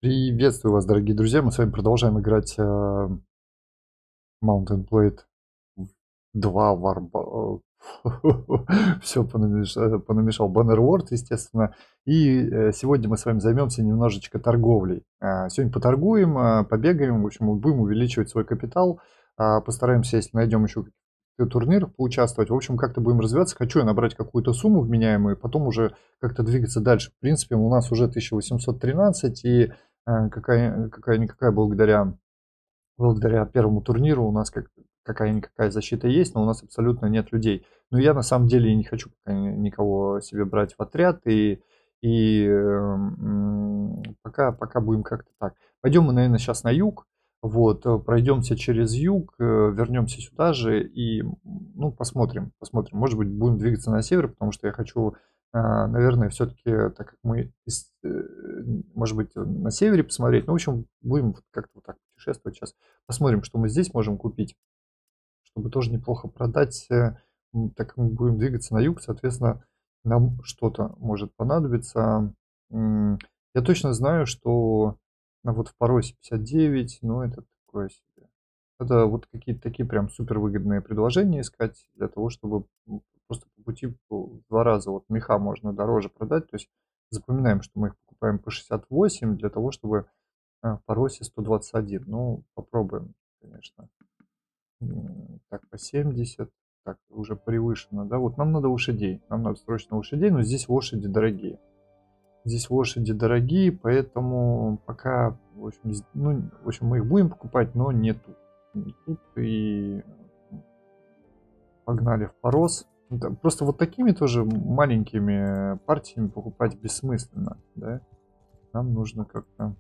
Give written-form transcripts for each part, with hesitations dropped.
Приветствую вас, дорогие друзья. Мы с вами продолжаем играть Mountain Blade 2 Все понамешал. Bannerlord, естественно. И сегодня мы с вами займемся немножечко торговлей. Сегодня поторгуем, побегаем. В общем, мы будем увеличивать свой капитал. Постараемся, если найдем еще какие-то турниры, поучаствовать. В общем, как-то будем развиваться. Хочу я набрать какую-то сумму вменяемую, и потом уже как-то двигаться дальше. В принципе, у нас уже 1813, и какая-никакая благодаря первому турниру у нас какая-никакая защита есть, но у нас абсолютно нет людей. Но я на самом деле не хочу пока никого себе брать в отряд, и пока будем как-то так. Пойдем мы, наверное, сейчас на юг, вот, пройдемся через юг, вернемся сюда же и, ну, посмотрим. Может быть, будем двигаться на север, потому что я хочу, наверное, все-таки, так как мы, может быть, на севере посмотреть, ну, в общем, будем как-то вот так путешествовать сейчас. Посмотрим, что мы здесь можем купить, чтобы тоже неплохо продать. Так как мы будем двигаться на юг, соответственно, нам что-то может понадобиться. Я точно знаю, что вот в Паросе 59, ну, это такое себе. Это вот какие-то такие прям супер выгодные предложения искать для того, чтобы просто по пути в 2 раза вот меха можно дороже продать. То есть запоминаем, что мы их покупаем по 68 для того, чтобы в Паросе 121. Ну, попробуем, конечно. Так, по 70. Так, уже превышено, да? Вот нам надо лошадей. Нам надо срочно лошадей, но здесь лошади дорогие. Здесь лошади дорогие, поэтому пока, в общем, мы их будем покупать, но не тут. Не тут, и погнали в Парос. Да, просто вот такими тоже маленькими партиями покупать бессмысленно, да? Нам нужно как-то...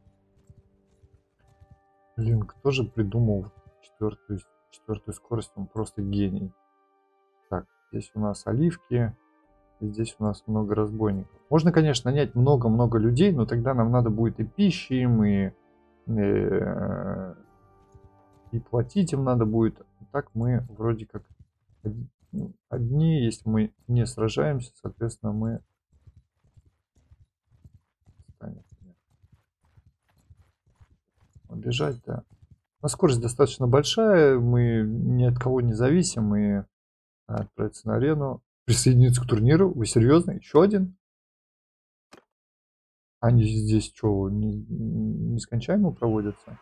Блин, кто же придумал четвертую скорость? Он просто гений. Так, здесь у нас оливки, здесь у нас много разбойников. Можно, конечно, нанять много-много людей, но тогда нам надо будет и пищи им, и платить им надо будет. Так мы вроде как одни, если мы не сражаемся, соответственно, мы станем убежать, да. У нас скорость достаточно большая, мы ни от кого не зависим, и отправиться на арену, присоединиться к турниру. Вы серьезно? Еще один? Они здесь что, нескончаемо проводятся?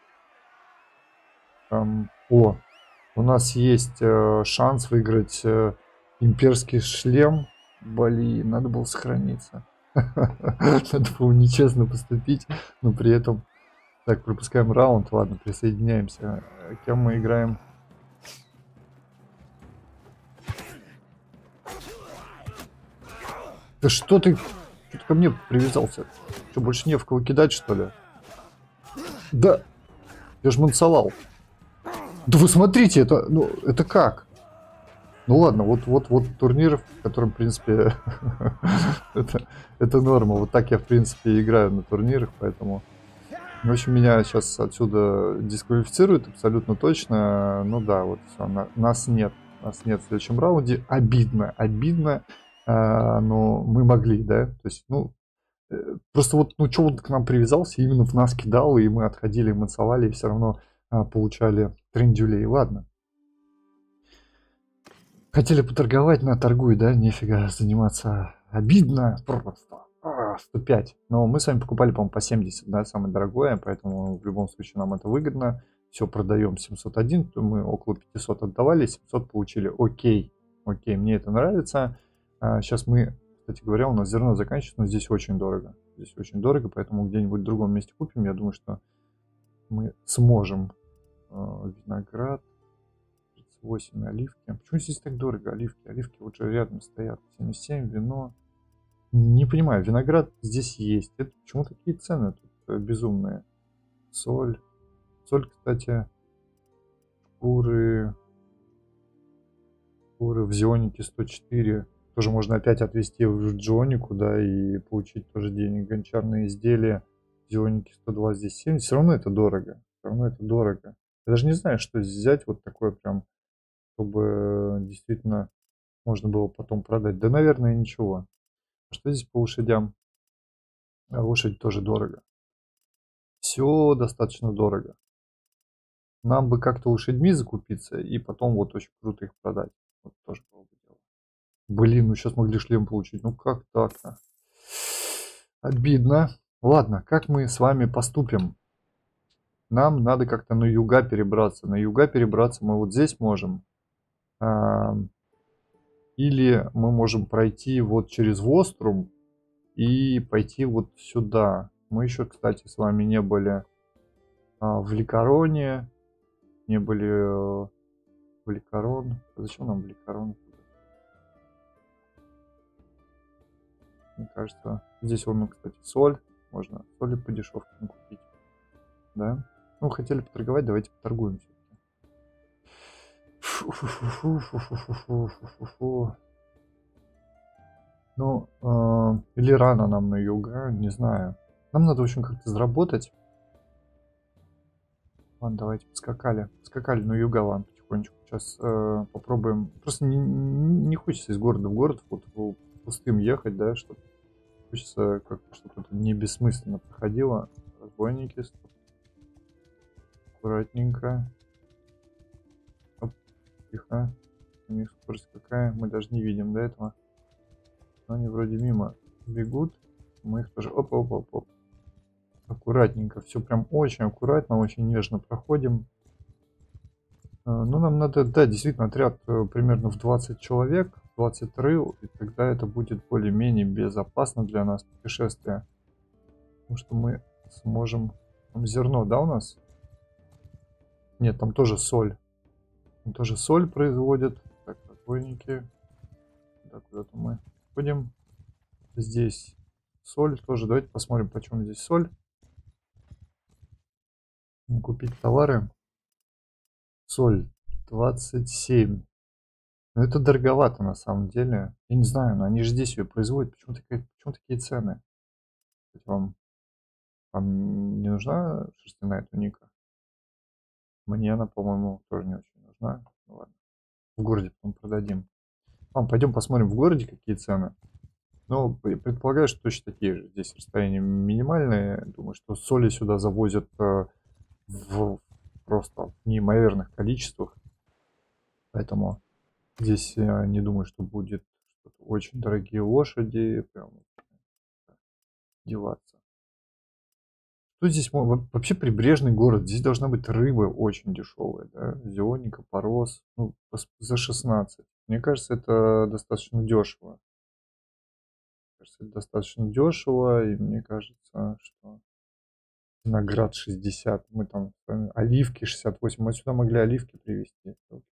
О, у нас есть шанс выиграть имперский шлем. Блин, надо было сохраниться. Надо было нечестно поступить, но при этом... Так, пропускаем раунд, ладно, присоединяемся. Кем мы играем? Да что ты ко мне привязался? Что, больше не в кого кидать, что ли? Да, я же мансовал. Да вы смотрите, это как? Ну ладно, вот турнир, в котором, в принципе, это норма. Вот так я, в принципе, играю на турнирах, поэтому... В общем, меня сейчас отсюда дисквалифицируют абсолютно точно. Ну да, вот все, нас нет. Нас нет в следующем раунде. Обидно, но мы могли, да? То есть, ну, просто вот, ну, что он к нам привязался, именно в нас кидал, и мы отходили, мансовали, и все равно получали трендюлей. Ладно. Хотели поторговать, на торгуй, да? Нифига заниматься. Обидно просто. 105. Но мы с вами покупали, по-моему, по 70, да, самое дорогое, поэтому в любом случае нам это выгодно. Все, продаем 701, то мы около 500 отдавали, 700 получили. Окей, мне это нравится. Сейчас мы, кстати говоря, у нас зерно заканчивается, но здесь очень дорого. Здесь очень дорого, поэтому где-нибудь в другом месте купим. Я думаю, что мы сможем. Виноград. 38 оливки. Почему здесь так дорого оливки? Оливки вот же рядом стоят. 77, вино. Не понимаю, виноград здесь есть. Это почему такие цены тут безумные? Соль. Соль, кстати, шкуры в Зионике 104. Тоже можно опять отвезти в Джонику, да, и получить тоже денег. Гончарные изделия в Зионике 102, здесь 70. Все равно это дорого. Я даже не знаю, что взять вот такое прям, чтобы действительно можно было потом продать. Да, наверное, ничего. Что здесь по лошадям? Лошадь тоже дорого. Все достаточно дорого. Нам бы как-то лошадьми закупиться и потом вот очень круто их продать. Вот тоже было бы дело. Блин, ну сейчас могли шлем получить. Ну как так-то? Обидно. Ладно, как мы с вами поступим? Нам надо как-то на юга перебраться. На юга перебраться мы вот здесь можем. Или мы можем пройти вот через Вострум и пойти вот сюда. Мы еще, кстати, с вами не были в Ликароне. Не были в Ликарон. Зачем нам в Ликарон? Мне кажется, здесь вон, кстати, соль. Можно соли по дешевке купить. Да? Ну, хотели поторговать, давайте поторгуем все-таки. Ну, или рано нам на юга, не знаю. Нам надо, в общем, как-то заработать. Ладно, давайте поскакали. Поскакали на юга, ладно, потихонечку. Сейчас попробуем. Просто не хочется из города в город вот пустым ехать, да, чтобы хочется как-то, чтобы это не бессмысленно проходило. Разбойники. Аккуратненько. Оп, тихо. У них скорость какая, мы даже не видим до этого. Но они вроде мимо бегут. Мы их тоже... Оп. Аккуратненько. Все прям очень аккуратно, очень нежно проходим. Ну, нам надо, да, действительно, отряд примерно в 20 человек, 20 рыл, и тогда это будет более-менее безопасно для нас путешествие. Потому что мы сможем... Там зерно, да, у нас? Нет, там тоже соль. Там тоже соль производят. Так, разбойники. Да, куда-то мы ходим. Здесь соль тоже. Давайте посмотрим, почем здесь соль. Купить товары. Соль 27. Но это дороговато на самом деле. Я не знаю, но они же здесь ее производят. Почему такие цены? Вам не нужна шерстяная туника? Мне она, по-моему, тоже не очень нужна. Ну, ладно. В городе потом продадим. Пойдем посмотрим в городе, какие цены. Ну, предполагаю, что точно такие же. Здесь расстояния минимальные. Думаю, что соли сюда завозят в просто неимоверных количествах. Поэтому здесь я не думаю, что будет очень дорогие лошади. Прям деваться. Что здесь вообще прибрежный город? Здесь должна быть рыба очень дешевая, да? Зионика, порос. Ну, за 16. Мне кажется, это достаточно дешево. И мне кажется, что виноград 60. Мы там оливки 68. Мы сюда могли оливки привезти.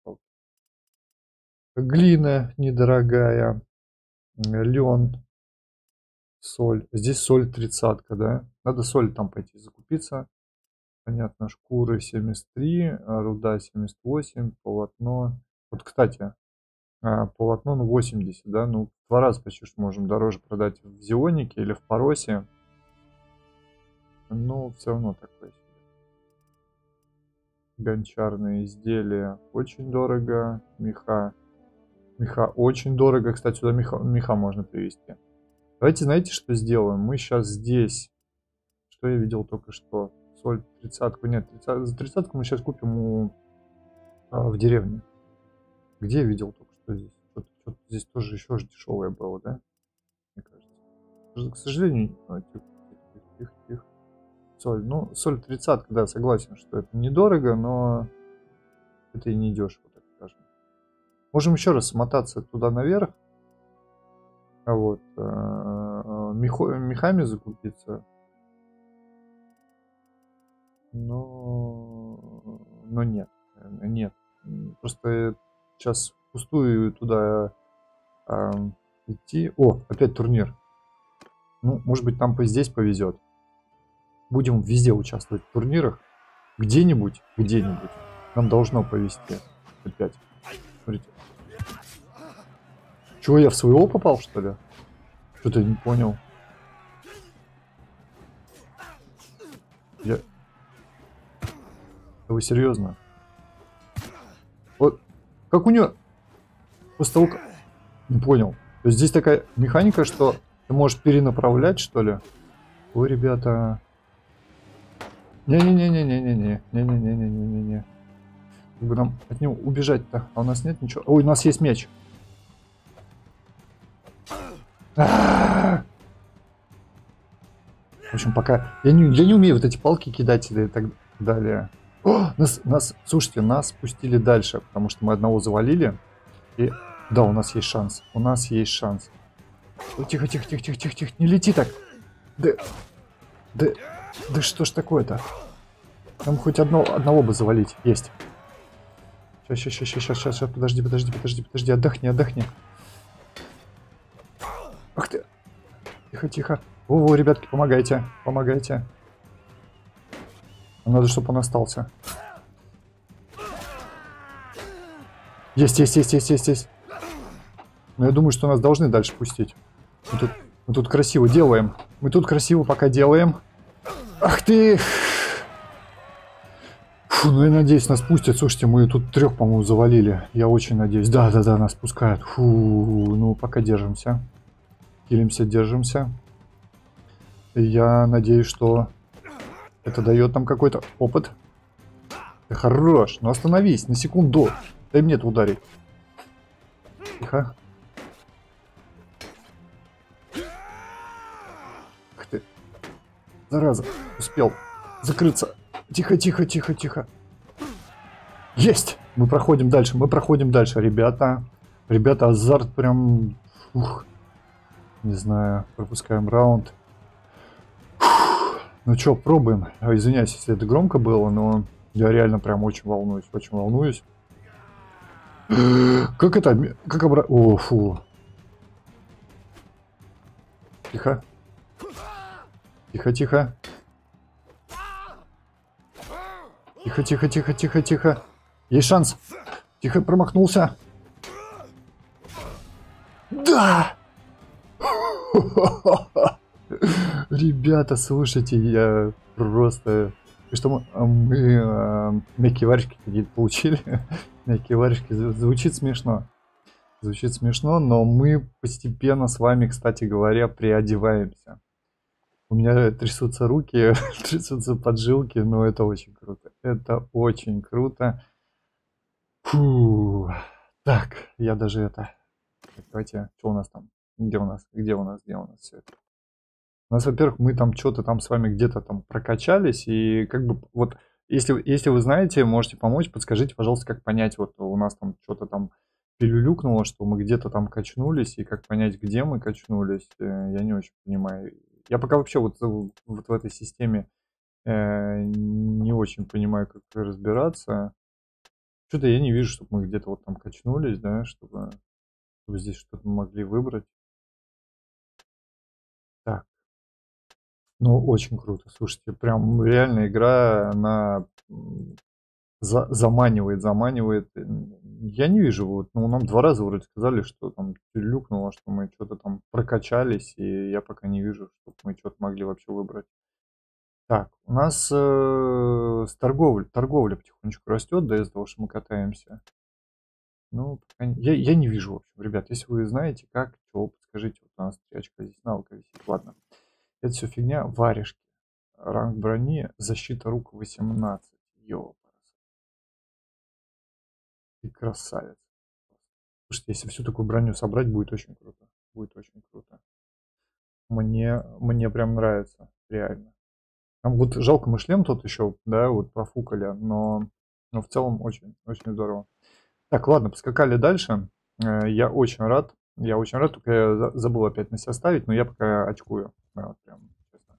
Глина недорогая. Лен. Соль. Здесь соль 30-ка, да? Надо соль там пойти закупиться. Понятно, шкуры 73, руда 78, полотно. Вот, кстати, полотно 80, да? Ну, в 2 раза почти что можем дороже продать в Зионике или в Поросе. Но все равно такое себе. Гончарные изделия очень дорого. Меха очень дорого. Кстати, сюда меха можно привезти. Давайте, знаете, что сделаем? Мы сейчас здесь. Что я видел только что? Соль 30-ку. Нет, за 30-ку мы сейчас купим в деревне. Где я видел только что здесь? Что-то здесь тоже еще же дешевое было, да? Мне кажется. К сожалению, тихо. Соль. Ну, соль 30-ка, да, согласен, что это недорого, но это и не дешево, так скажем. Можем еще раз смотаться туда наверх. А вот мехами закупиться. Но нет. Просто сейчас впустую туда идти. О, опять турнир. Ну, может быть, нам здесь повезет. Будем везде участвовать в турнирах. Где-нибудь. Нам должно повезти. Опять. Смотрите. Чего, я в своего попал, что ли? Что-то я не понял. Да вы серьезно? Вот. Как у нее... После того, как... Не понял. То есть здесь такая механика, что ты можешь перенаправлять, что ли? Ой, ребята. Не-не-не-не-не-не-не. Не-не-не-не-не-не. Как бы нам от него убежать-то? А у нас нет ничего. Ой, у нас есть меч. В общем, пока... Я не умею вот эти палки кидать и так далее. О, слушайте, нас спустили дальше, потому что мы одного завалили. И да, у нас есть шанс. У нас есть шанс. О, тихо, тихо, тихо, тихо, тихо, тихо. Не лети так. Да, да, да что ж такое-то? Нам хоть одного бы завалить. Есть. Сейчас, подожди. Отдохни. Ах ты. Тихо, тихо. Во, ребятки, помогайте. Надо, чтобы он остался. Есть. Но я думаю, что нас должны дальше пустить. Мы тут красиво делаем. Мы тут красиво пока делаем. Ах ты! Фу, ну я надеюсь, нас пустят. Слушайте, мы тут 3, по-моему, завалили. Я очень надеюсь. Да, нас пускают. Фу, ну пока держимся. Килимся, держимся. Я надеюсь, что это дает нам какой-то опыт. Ты хорош. Ну остановись на секунду. Дай мне это ударить. Тихо. Ах ты. Зараза. Успел закрыться. Тихо. Есть! Мы проходим дальше, ребята. Ребята, азарт прям... Фух. Не знаю, пропускаем раунд. Фух. Ну что, пробуем. Извиняюсь, если это громко было, но я реально прям очень волнуюсь. Как это? Как О, фу. Тихо. Тихо. Есть шанс. Тихо, промахнулся. Да! Ребята, слушайте, я просто... Что мы мягкие варежки какие-то получили. Мягкие варежки. Звучит смешно, но мы постепенно с вами, кстати говоря, приодеваемся. У меня трясутся руки, трясутся поджилки, но это очень круто. Фу. Так, я даже это... Давайте, что у нас там? Где у нас все это? У нас, во-первых, мы там что-то там с вами где-то там прокачались, и как бы вот, если вы знаете, можете помочь, подскажите, пожалуйста, как понять, вот у нас там что-то там пилюлюкнуло, что мы где-то там качнулись, и как понять, где мы качнулись, я не очень понимаю. Я пока вообще вот в этой системе не очень понимаю, как разбираться. Что-то я не вижу, чтобы мы где-то вот там качнулись, да, чтобы здесь что-то могли выбрать. Так. Ну, очень круто. Слушайте, прям реально игра, она заманивает. Я не вижу, вот, ну, нам 2 раза вроде сказали, что там люкнуло, что мы что-то там прокачались, и я пока не вижу, чтобы мы что-то могли вообще выбрать. Так, у нас торговля потихонечку растет, да, из-за того, что мы катаемся. Ну, я не вижу, в общем, ребят, если вы знаете, как, что, подскажите, вот у нас 3 очка здесь навыка висит, ладно. Это все фигня, варежки. Ранг брони, защита рук 18. Ёпарас. Ты красавец. Слушайте, если всю такую броню собрать, будет очень круто. Мне прям нравится, реально. Нам вот жалко, мы шлем тот еще, да, вот профукали, но в целом очень здорово. Так, ладно, поскакали дальше. Я очень рад, только я забыл опять на себя ставить, но я пока очкую. Да, вот прям, честно.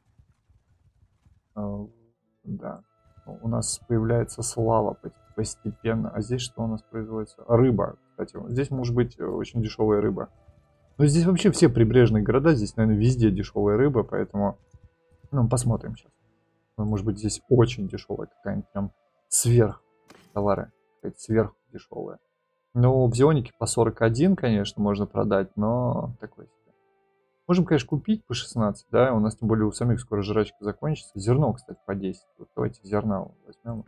Да. У нас появляется слава постепенно. А здесь что у нас производится? Рыба, кстати. Здесь может быть очень дешевая рыба. Но здесь вообще все прибрежные города, здесь, наверное, везде дешевая рыба, поэтому, ну, посмотрим сейчас. Может быть, здесь очень дешевая какая-нибудь прям сверх товары, какая-то сверх дешевая. Ну, в Зионике по 41, конечно, можно продать, но такой себе. Можем, конечно, купить по 16, да, у нас тем более у самих скоро жрачка закончится. Зерно, кстати, по 10. Вот давайте зерна возьмем.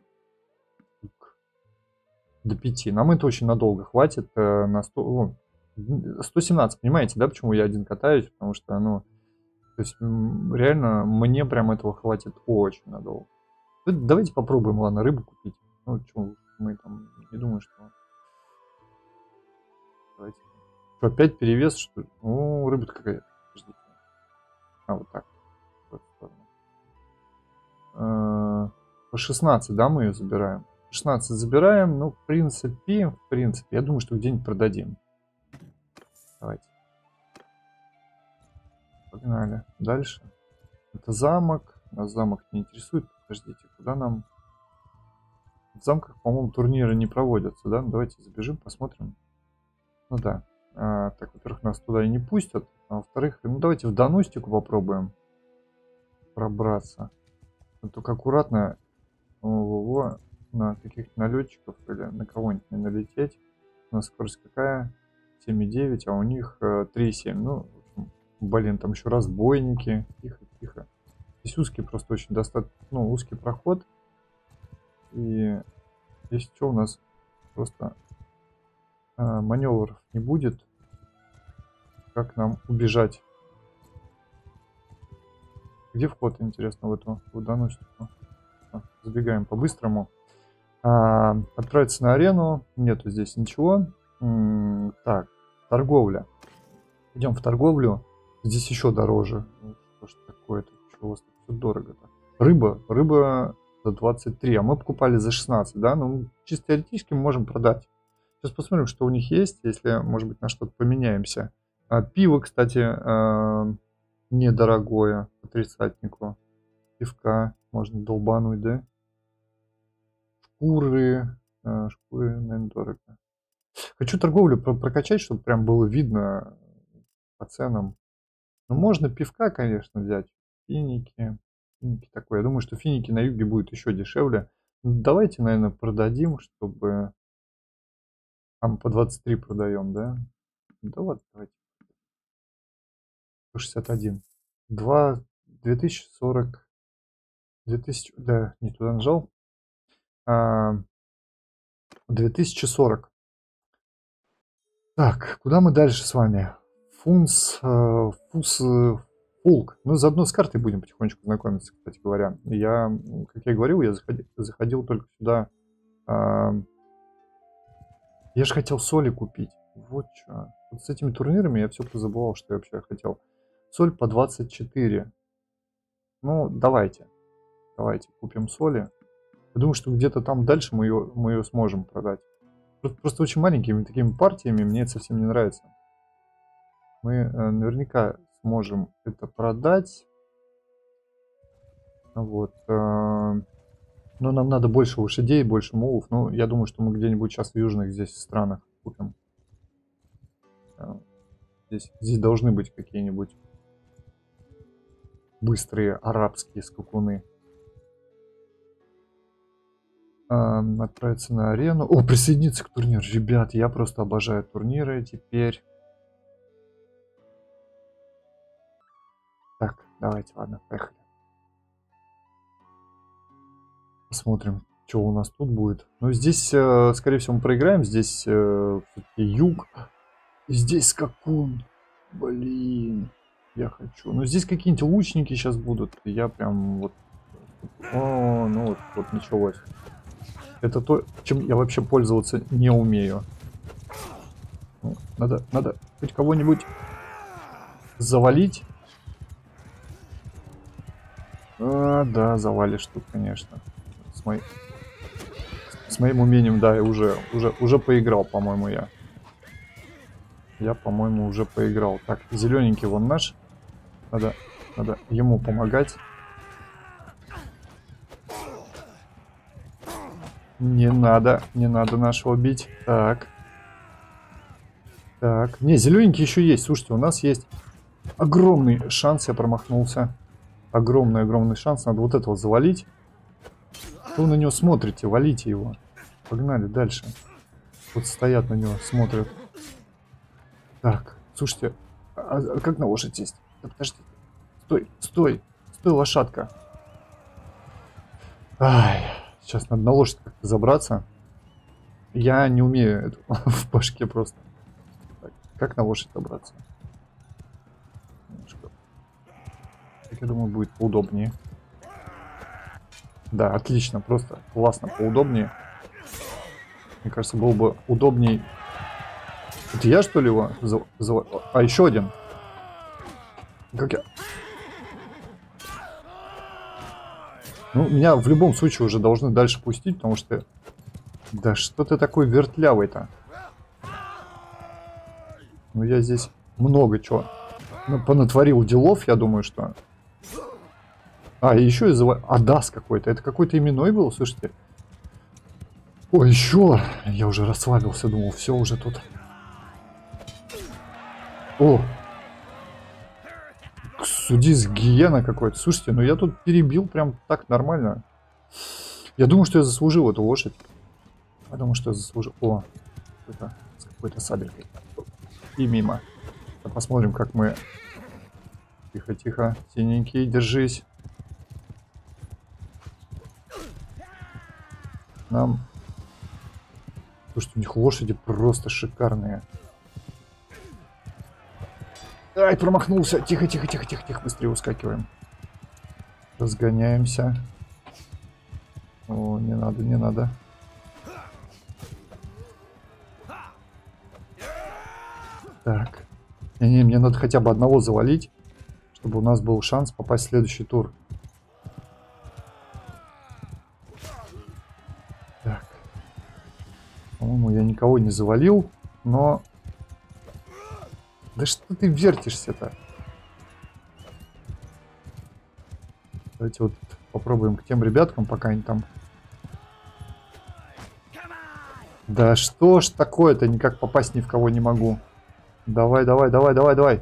До 5. Нам это очень надолго хватит. На 100, 117, понимаете, да, почему я один катаюсь? Потому что, ну, то есть реально мне прям этого хватит очень надолго. Давайте попробуем, ладно, рыбу купить. Ну, что, мы там, не думаю, что... Давайте. Что, опять перевес, что ли? О, рыба-то какая. Подождите. Вот так. В эту сторону. По 16, да, мы ее забираем? 16 забираем, ну, в принципе, я думаю, что где-нибудь продадим. Давайте. Погнали. Дальше. Это замок. Нас замок не интересует. Подождите, куда нам... В замках, по-моему, турниры не проводятся, да? Давайте забежим, посмотрим. Ну да. Так, во-первых, нас туда и не пустят. А во-вторых, ну давайте в Данустику попробуем пробраться. Но только аккуратно на каких-то налетчиков или на кого-нибудь не налететь. У нас скорость какая? 7,9, а у них 3,7. Ну, в общем, блин, там еще разбойники. Тихо, тихо. Здесь узкий просто очень достаточно, ну, узкий проход. И здесь что у нас просто маневров не будет. Как нам убежать? Где вход, интересно, в эту Данустику? Забегаем по-быстрому. Отправиться на арену. Нету здесь ничего. Так, торговля. Идем в торговлю. Здесь еще дороже. Что ж такое-то? Чего у вас тут все дорого-то? Рыба за 23, а мы покупали за 16, да? Ну, чисто теоретически мы можем продать. Сейчас посмотрим, что у них есть, если, может быть, на что-то поменяемся. Пиво, кстати, недорогое по тридцатнику. Пивка можно долбануть, да? Шкуры, наверное, дорого. Хочу торговлю прокачать, чтобы прям было видно по ценам. Ну, можно пивка, конечно, взять. Финики. Финики такое. Я думаю, что финики на юге будут еще дешевле. Давайте, наверное, продадим, чтобы... мы по 23 продаем, да? Да ладно, давайте. 161. 2040. 2000... Да, не туда нажал. 2040. Так, куда мы дальше с вами? Фулк. Ну, заодно с картой будем потихонечку знакомиться, кстати говоря. Я, как я говорил, я заходил только сюда. Я же хотел соли купить. Вот что. Вот с этими турнирами я все позабывал, что я вообще хотел. Соль по 24. Ну, давайте. Давайте купим соли. Я думаю, что где-то там дальше мы ее сможем продать. Просто очень маленькими такими партиями мне это совсем не нравится. Мы наверняка сможем это продать. Вот. Но нам надо больше лошадей, больше мулов. Ну, я думаю, что мы где-нибудь сейчас в южных здесь странах купим. Здесь должны быть какие-нибудь быстрые арабские скакуны. Отправиться на арену. О, присоединиться к турниру. Ребят, я просто обожаю турниры теперь. Так, давайте, ладно, поехали. Посмотрим, что у нас тут будет. Ну, здесь, скорее всего, мы проиграем. Здесь юг. И здесь скакун. Блин, я хочу. Ну, здесь какие-нибудь лучники сейчас будут. Я прям вот... О, ну вот началось. Это то, чем я вообще пользоваться не умею. Ну, надо хоть кого-нибудь завалить. Да, завалишь тут, конечно. С моим умением, да, я уже поиграл, по-моему, я. Я, по-моему, уже поиграл. Так, зелененький вон наш. Надо ему помогать. Не надо нашего бить. Так. Так. Не, зелененький еще есть. Слушайте, у нас есть огромный шанс. Я промахнулся. Огромный шанс. Надо вот этого завалить. Что вы на него смотрите? Валите его. Погнали дальше. Вот стоят на него, смотрят. Так, слушайте, а как на лошадь сесть? Да подожди. Стой, лошадка. Ай, сейчас надо на лошадь как-то забраться. Я не умею это в башке просто. Так, как на лошадь забраться? Так, я думаю, будет поудобнее. Да, отлично, просто классно, поудобнее. Мне кажется, было бы удобней. Это я, что ли, его А, еще один. Как я... Ну, меня в любом случае уже должны дальше пустить, потому что... Да что ты такой вертлявый-то? Ну, я здесь много чего понатворил делов, я думаю, что... А, и еще из Адас какой-то. Это какой-то именной был, слушайте. Ой, еще. Я уже расслабился, думал, все уже тут. О! Судис гиена какой-то. Слушайте, ну я тут перебил прям так нормально. Я думаю, что я заслужил эту лошадь. Я думаю, что я заслужил. О, это с какой-то сабелькой. И мимо. Посмотрим, как мы... Тихо, тихо. Синенький, держись. Нам... Слушайте, у них лошади просто шикарные. Ай, промахнулся. Тихо, тихо, тихо, тихо, тихо. Быстрее ускакиваем. Разгоняемся. О, не надо, не надо. Так. Не, мне надо хотя бы одного завалить, чтобы у нас был шанс попасть в следующий тур. Так. По-моему, я никого не завалил, но... Да что ты вертишься-то? Давайте вот попробуем к тем ребяткам, пока они там... Да что ж такое-то, никак попасть ни в кого не могу. Давай, давай, давай, давай, давай.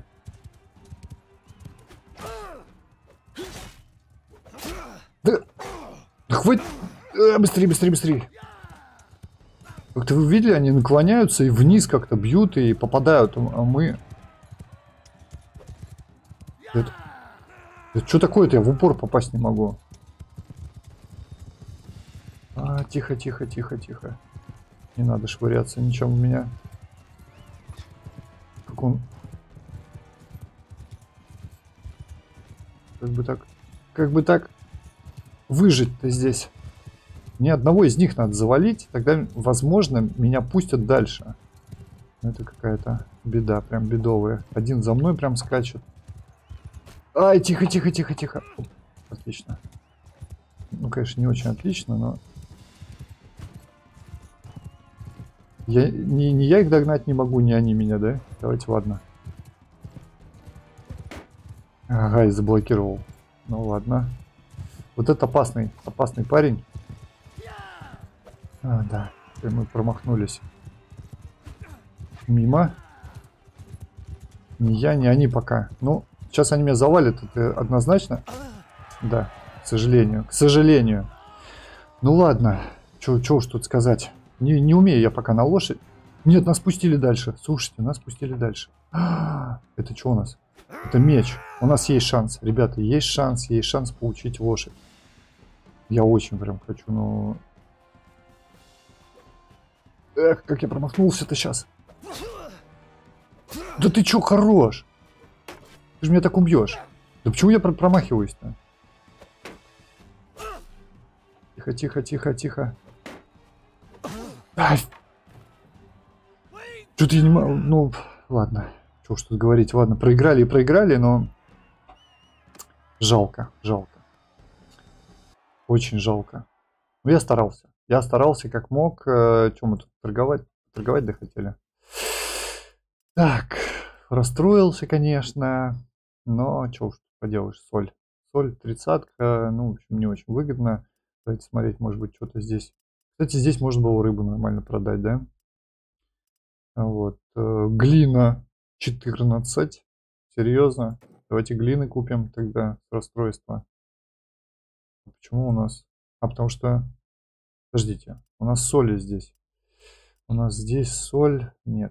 Да, хватит. Быстрее, быстрее, быстрее. Как-то вы видели, они наклоняются и вниз как-то бьют и попадают, а мы... Это что такое-то? Я в упор попасть не могу. А, тихо, тихо, тихо, тихо. Не надо швыряться ничем у меня. Как он... Как бы так выжить-то здесь. Мне одного из них надо завалить, тогда, возможно, меня пустят дальше. Это какая-то беда, прям бедовая. Один за мной прям скачет. Ай, тихо, тихо, тихо, тихо. Отлично. Ну, конечно, не очень отлично, но... Не я их догнать не могу, не они меня, да? Давайте, ладно. Ага, и заблокировал. Ну, ладно. Вот это опасный парень. А, да. Мы промахнулись. Мимо. Ни я, ни они пока. Ну, сейчас они меня завалят, это однозначно. Да, к сожалению. К сожалению. Ну ладно. Чё уж тут сказать. Не умею я пока на лошадь. Нет, нас пустили дальше. Слушайте, нас пустили дальше. Это что у нас? Это меч. У нас есть шанс. Ребята, есть шанс получить лошадь. Я очень прям хочу, но... Эх, как я промахнулся-то сейчас. Да ты чё, хорош? Ты же меня так убьешь. Да почему я промахиваюсь-то? Тихо, тихо, тихо, тихо. Что-то я не могу... Ну, ладно. Что уж тут говорить. Ладно, проиграли и проиграли, но... Жалко, жалко. Очень жалко. Но я старался. Я старался как мог. Что мы тут торговать? Торговать да хотели. Так, расстроился, конечно. Но что уж поделаешь, соль. Соль, 30-ка. Ну, в общем, не очень выгодно. Давайте смотреть, может быть, что-то здесь. Кстати, здесь можно было рыбу нормально продать, да? Вот. Глина 14. Серьезно? Давайте глины купим тогда с расстройства. Почему у нас? А, потому что... Подождите. У нас соли здесь. У нас здесь соль. Нет.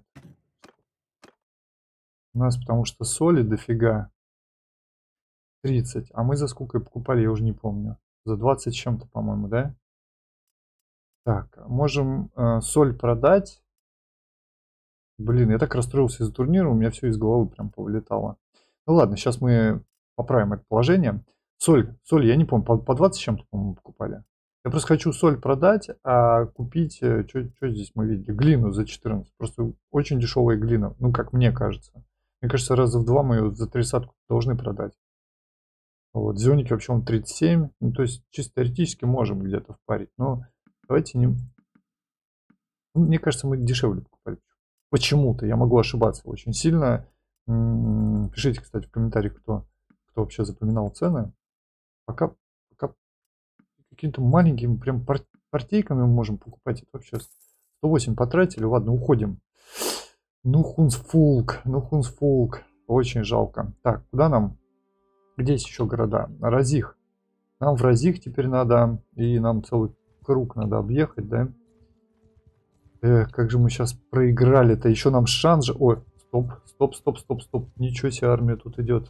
У нас потому что соли дофига. 30. А мы за сколько покупали, я уже не помню. За 20 с чем-то, по-моему, да? Так, можем соль продать. Блин, я так расстроился из-за турнира, у меня все из головы прям повылетало. Ну ладно, сейчас мы поправим это положение. Соль, я не помню, по 20 с чем-то, по-моему, покупали. Я просто хочу соль продать, а купить, что здесь мы видели? Глину за 14. Просто очень дешевая глина, ну, как мне кажется. Мне кажется, раза в два мы ее за 30 должны продать. Вот, зеленики вообще он 37, ну, то есть чисто теоретически можем где-то впарить, но давайте не... Ну, мне кажется, мы дешевле покупали. Почему-то, я могу ошибаться очень сильно. Пишите, кстати, в комментариях, кто вообще запоминал цены. Пока какими-то маленькими прям партийками мы можем покупать. Это вообще 108 потратили. Ладно, уходим. Ну, Хунсфулк. Очень жалко. Так, куда нам? Где есть еще города? Разих. Нам в Разих теперь надо. И нам целый круг надо объехать, да? Эх, как же мы сейчас проиграли-то. Еще нам шанс же... Ой, стоп. Ничего себе, армия тут идет.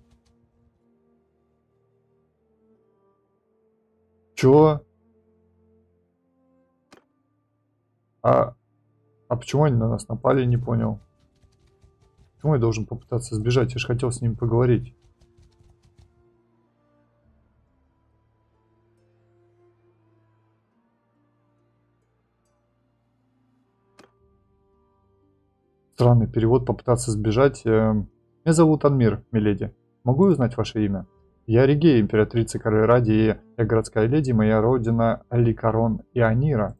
Чё? А почему они на нас напали, не понял. Почему я должен попытаться сбежать? Я же хотел с ними поговорить. Странный перевод, попытаться сбежать. Меня зовут Анмир, миледи. Могу узнать ваше имя? Я Ригея, императрица Калеради, и я городская леди, моя родина Аликарон и Анира.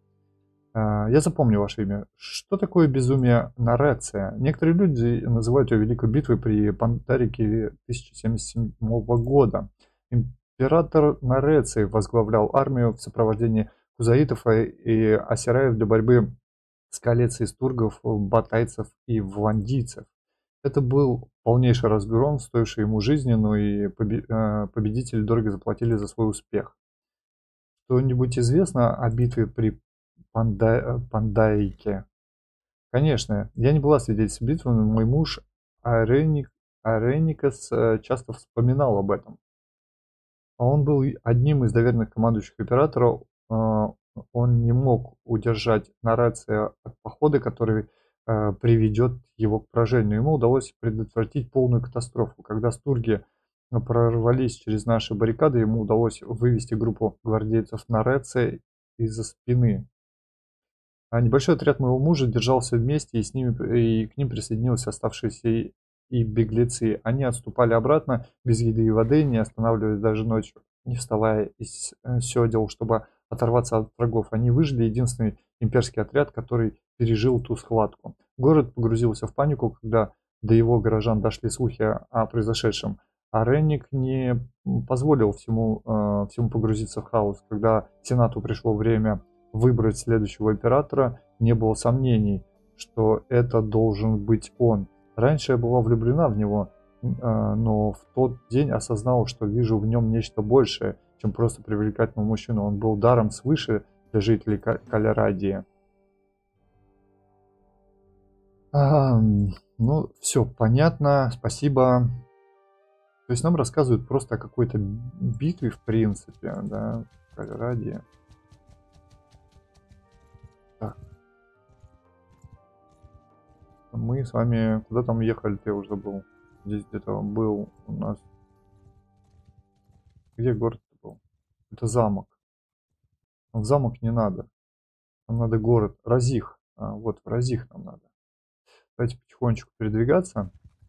Я запомню ваше имя. Что такое безумие Нареция? Некоторые люди называют ее Великой битвой при Пандарике 1077 года. Император Нареций возглавлял армию в сопровождении кузаитов и ассираев для борьбы с коалицией стургов, батайцев и вландийцев. Это был полнейший разгром, стоивший ему жизни, но и победители дорого заплатили за свой успех. Что-нибудь известно о битве при Пандаике? Конечно, я не была свидетелем битвы, но мой муж Ареникас часто вспоминал об этом. Он был одним из доверенных командующих императора. Он не мог удержать Нарация от похода, который приведет его к поражению. Ему удалось предотвратить полную катастрофу. Когда стурги прорвались через наши баррикады, ему удалось вывести группу гвардейцев Нарация из-за спины. А небольшой отряд моего мужа держался вместе, и к ним присоединились оставшиеся и беглецы. Они отступали обратно без еды и воды, не останавливаясь даже ночью, не вставая из седел, чтобы оторваться от врагов. Они выжили, единственный имперский отряд, который пережил ту схватку. Город погрузился в панику, когда до его горожан дошли слухи о произошедшем. А Ренник не позволил всему погрузиться в хаос. Когда Сенату пришло время выбрать следующего императора, не было сомнений, что это должен быть он. Раньше я была влюблена в него, но в тот день осознала, что вижу в нем нечто большее, чем просто привлекательного мужчину. Он был даром свыше для жителей Калерадии. Ну, все понятно, спасибо. То есть нам рассказывают просто о какой-то битве, в принципе, да, в Калерадии. Так. Мы с вами куда там ехали, я уже забыл. Здесь где-то был у нас. Где город был? Это замок. В замок не надо. Нам надо город. Разих. Вот в Разих нам надо. Давайте потихонечку передвигаться.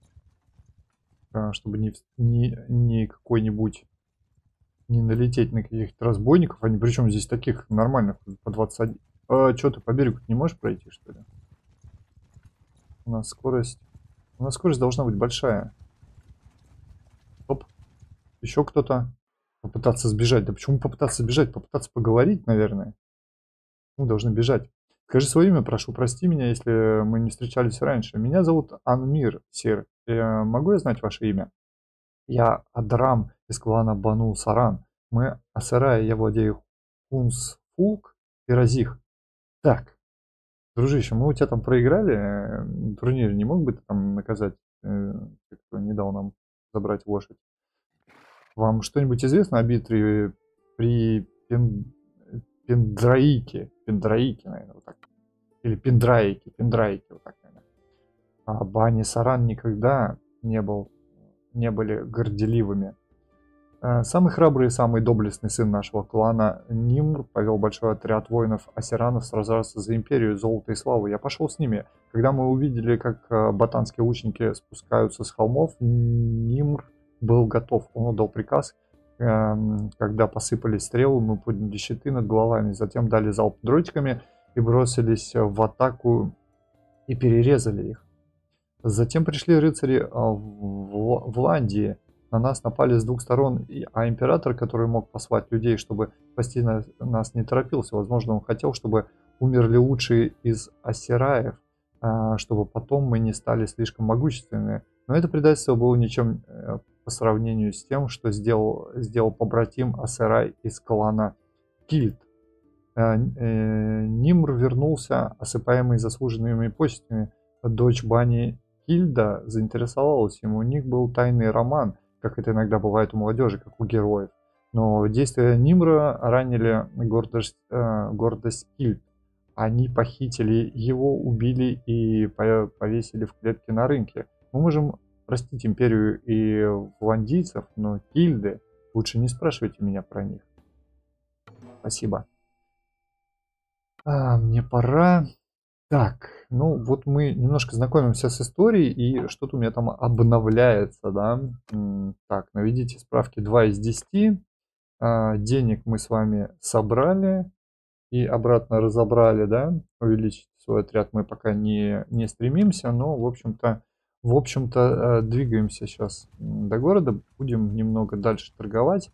Чтобы не какой-нибудь не налететь на каких-то разбойников. Они причем здесь таких нормальных по 21. Что ты по берегу не можешь пройти, что ли? У нас скорость должна быть большая. Оп. Еще кто-то. Попытаться сбежать. Да почему попытаться сбежать? Попытаться поговорить, наверное. Мы должны бежать. Скажи свое имя, прошу, прости меня, если мы не встречались раньше. Меня зовут Анмир, сир. Могу я знать ваше имя? Я Адрам из клана Бану Саран. Мы Асара, я владею Хунсфулк и Разих. Так, дружище, мы у тебя там проиграли турнир. Не мог бы ты там наказать, кто не дал нам забрать лошадь? Вам что-нибудь известно о битве при Пендраике? Пендраике, наверное, вот так. Или Пендраике, вот так, наверное. А Бани Саран никогда не были горделивыми. Самый храбрый и самый доблестный сын нашего клана Нимр повел большой отряд воинов-асеранов сражаться за империю, золото и славу. Я пошел с ними. Когда мы увидели, как ботанские лучники спускаются с холмов, Нимр был готов. Он отдал приказ. Когда посыпались стрелы, мы подняли щиты над головами, затем дали залп дротиками и бросились в атаку и перерезали их. Затем пришли рыцари в Ландии. На нас напали с двух сторон, а император, который мог послать людей, чтобы спасти нас, не торопился. Возможно, он хотел, чтобы умерли лучшие из ассираев, чтобы потом мы не стали слишком могущественными. Но это предательство было ничем по сравнению с тем, что сделал побратим Ассирай из клана Кильд. Нимр вернулся, осыпаемый заслуженными почестями. Дочь Бани Кильда заинтересовалась ему. У них был тайный роман, как это иногда бывает у молодежи, как у героев. Но действия Нимра ранили гордость Кильд. Они похитили его, убили и повесили в клетке на рынке. Мы можем простить империю и вландийцев, но Кильды, лучше не спрашивайте меня про них. Спасибо. Мне пора. Так, ну вот мы немножко знакомимся с историей, и что-то у меня там обновляется, да. Так, наведите справки 2 из 10. Денег мы с вами собрали и обратно разобрали, да. Увеличить свой отряд мы пока не стремимся, но, в общем-то, двигаемся сейчас до города. Будем немного дальше торговать.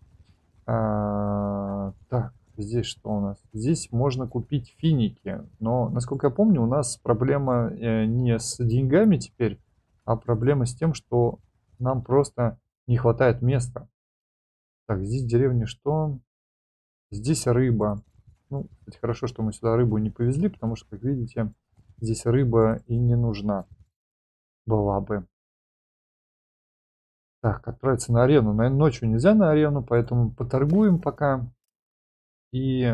Так. Здесь что у нас? Здесь можно купить финики, но, насколько я помню, у нас проблема не с деньгами теперь, а проблема с тем, что нам просто не хватает места. Так, здесь деревня что? Здесь рыба. Ну, кстати, хорошо, что мы сюда рыбу не повезли, потому что, как видите, здесь рыба и не нужна была бы. Так, отправиться на арену. Наверное, ночью нельзя на арену, поэтому поторгуем пока. И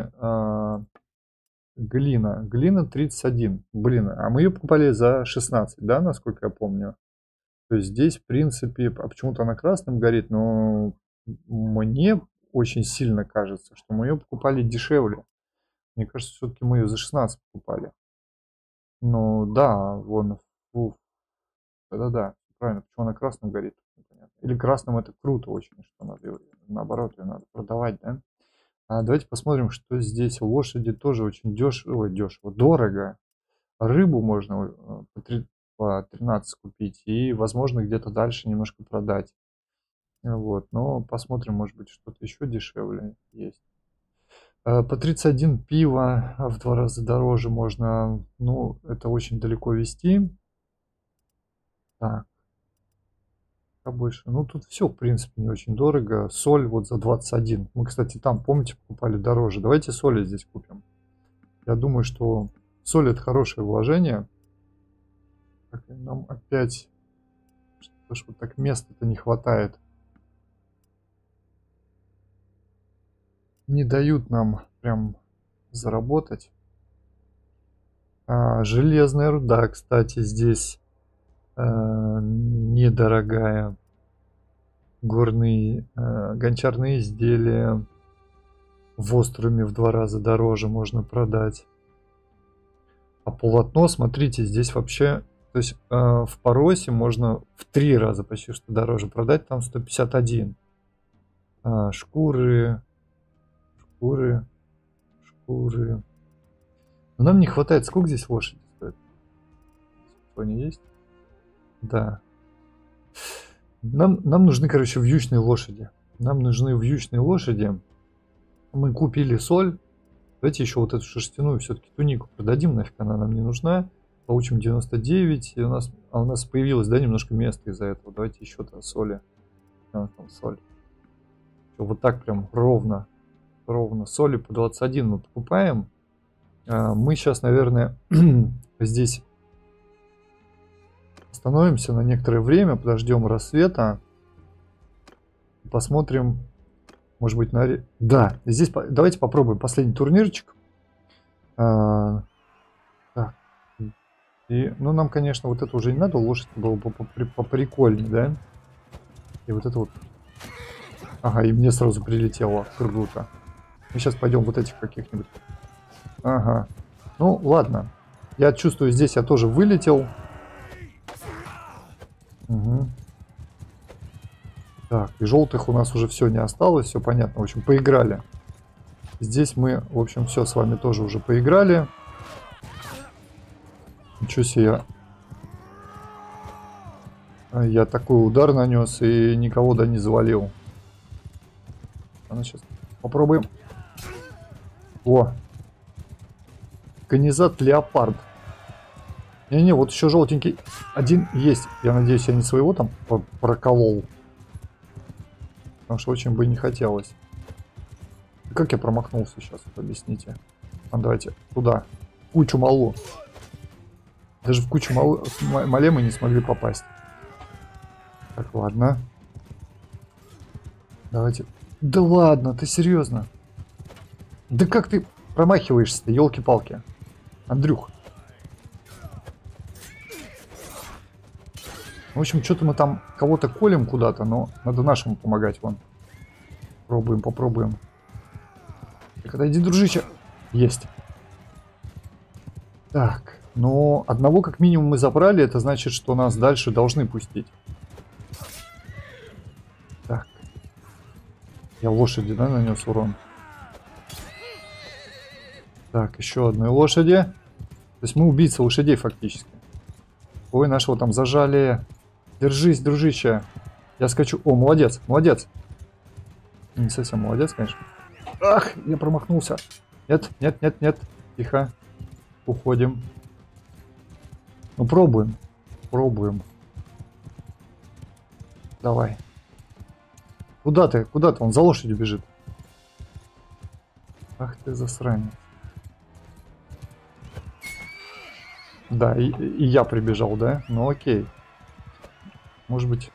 глина. Глина 31. Блин, а мы ее покупали за 16, да, насколько я помню. То есть здесь, в принципе, а почему-то она красным горит, но мне очень сильно кажется, что мы ее покупали дешевле. Мне кажется, все-таки мы ее за 16 покупали. Ну да, вон, да-да-да, правильно, почему она красным горит. Непонятно. Или красным это круто очень, что надо, наоборот, ее надо продавать, да? Давайте посмотрим, что здесь. Лошади тоже очень дешево, дорого. Рыбу можно по 13 купить и, возможно, где-то дальше немножко продать. Вот, но посмотрим, может быть, что-то еще дешевле есть. По 31 пиво в 2 раза дороже можно, ну, это очень далеко везти. Так. Больше. Ну, тут все, в принципе, не очень дорого. Соль вот за 21. Мы, кстати, там, помните, покупали дороже. Давайте соли здесь купим. Я думаю, что соль — это хорошее вложение. Так, нам опять... Что ж вот так места-то не хватает. Не дают нам прям заработать. Железная руда, кстати, здесь недорогая. Горные гончарные изделия в оструме в 2 раза дороже можно продать. А полотно, смотрите, здесь вообще, то есть в Поросе можно в 3 раза почти что дороже продать, там 151. Шкуры. Но нам не хватает. Сколько здесь лошади стоит? Они есть? Да. Нам нужны, короче, вьючные лошади. Нам нужны вьючные лошади. Мы купили соль. Давайте еще вот эту шерстяную все-таки тунику продадим. Нафиг она нам не нужна. Получим 99. И у нас появилось, да, немножко места из-за этого. Давайте еще-то соли. Там соль. Вот так прям ровно. Соли по 21 мы покупаем. Мы сейчас, наверное, здесь остановимся на некоторое время, подождем рассвета, посмотрим, может быть, Да, здесь давайте попробуем последний турнирчик. Так. И, ну, нам, конечно, вот это уже не надо, лошадь было бы поприкольнее, да? И вот это вот Ага, и мне сразу прилетело. Круто. Мы сейчас пойдем вот этих каких-нибудь. Ага. Ну, ладно. Я чувствую, здесь я тоже вылетел. Угу. Так, и желтых у нас уже все не осталось. Все понятно. В общем, поиграли. Здесь мы, в общем, все с вами тоже уже поиграли. Ничего себе. Я такой удар нанес и никого да не завалил. Ну, сейчас попробуем. О! Канизат леопард. Не-не, вот еще желтенький один есть. Я надеюсь, я не своего там проколол. Потому что очень бы не хотелось. Как я промахнулся сейчас, вот объясните. Давайте туда. Кучу малу. Даже в кучу мале мы не смогли попасть. Так, ладно. Давайте. Да ладно, ты серьезно? Да как ты промахиваешься-то, елки-палки? Андрюх. В общем, что-то мы там кого-то колем куда-то, но надо нашему помогать, вон. Пробуем, попробуем. Так, отойди, дружище. Есть. Так, но одного как минимум мы забрали, это значит, что нас дальше должны пустить. Так. Я лошади, да, нанес урон? Так, еще одной лошади. То есть мы убийцы лошадей фактически. Ой, нашего там зажали. Держись, дружище. Я скачу. О, молодец, молодец. Не совсем молодец, конечно. Ах, я промахнулся. Нет, нет, нет, нет. Тихо. Уходим. Ну, пробуем. Пробуем. Давай. Куда ты? Куда ты? Он за лошадью бежит. Ах ты засранец. Да, и я прибежал, да? Ну окей. Может быть...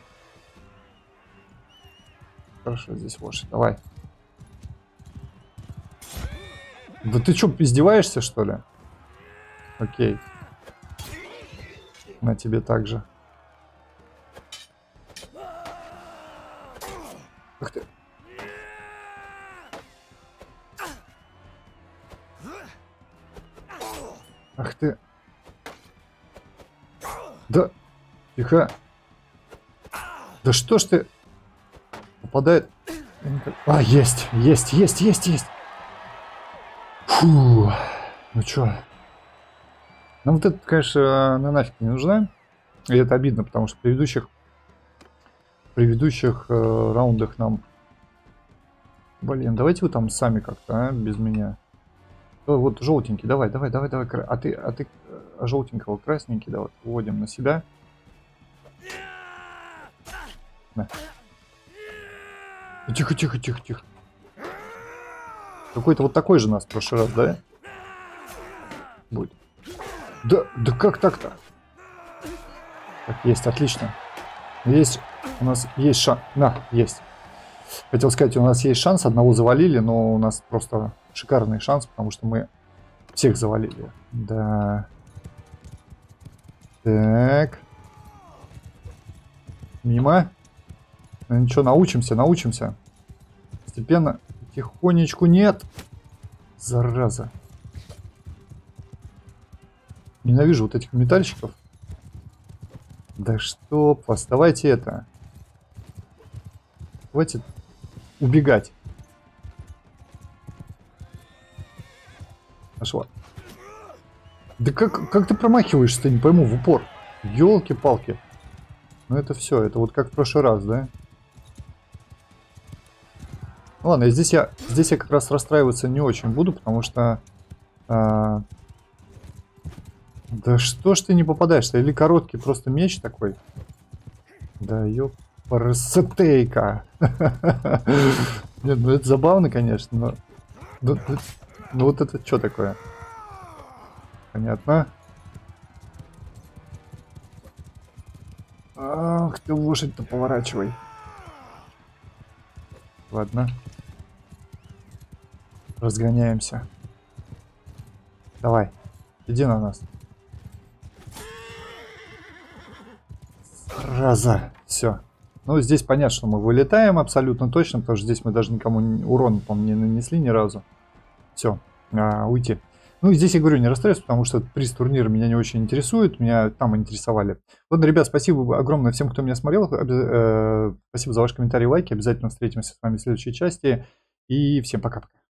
Хорошо, здесь лошадь. Давай. Да ты что, издеваешься, что ли? Окей. На тебе также. Ах ты. Ах ты. Да. Тихо. Да что ж ты... Попадает... А, есть, есть, есть, есть, есть. Фу. Ну чё? Нам вот это, конечно, на нафиг не нужна. И это обидно, потому что в предыдущих раундах нам... Блин, давайте вы там сами как-то, а, без меня. Вот желтенький, давай, давай, давай, давай. А ты желтенького, красненький, давай, вводим на себя. На. Тихо, тихо, тихо, тихо. Какой-то вот такой же нас в прошлый раз, да? Будет. Да, да как так-то? Так, есть, отлично. Есть, у нас есть шанс. На, есть. Хотел сказать, у нас есть шанс, одного завалили, но у нас просто шикарный шанс, потому что мы всех завалили. Да. Так. Мимо. Ну ничего, научимся, научимся. Постепенно, тихонечку, нет. Зараза. Ненавижу вот этих метальщиков. Да чтоб вас, давайте это. Давайте убегать. Нашла. Да как ты промахиваешься-то, не пойму, в упор. Ёлки-палки. Ну это все, это вот как в прошлый раз, да? Ну, ладно, здесь я как раз расстраиваться не очень буду, потому что... Да что ж ты не попадаешь-то? Или короткий просто меч такой? Да ёпарасетейка. Нет, ну это забавно, конечно, но... Ну вот это что такое? Понятно. Ах ты, лошадь-то поворачивай. Ладно. Разгоняемся. Давай, иди на нас. Раза. Все. Но здесь понятно, что мы вылетаем абсолютно точно, потому что здесь мы даже никому урон, по-моему, не нанесли ни разу. Все, уйти. Ну, здесь я говорю, не расстраиваюсь, потому что приз турнира меня не очень интересует, меня там интересовали. Ладно, ребят, спасибо огромное всем, кто меня смотрел. Спасибо за ваши комментарии и лайки. Обязательно встретимся с вами в следующей части. И всем пока-пока.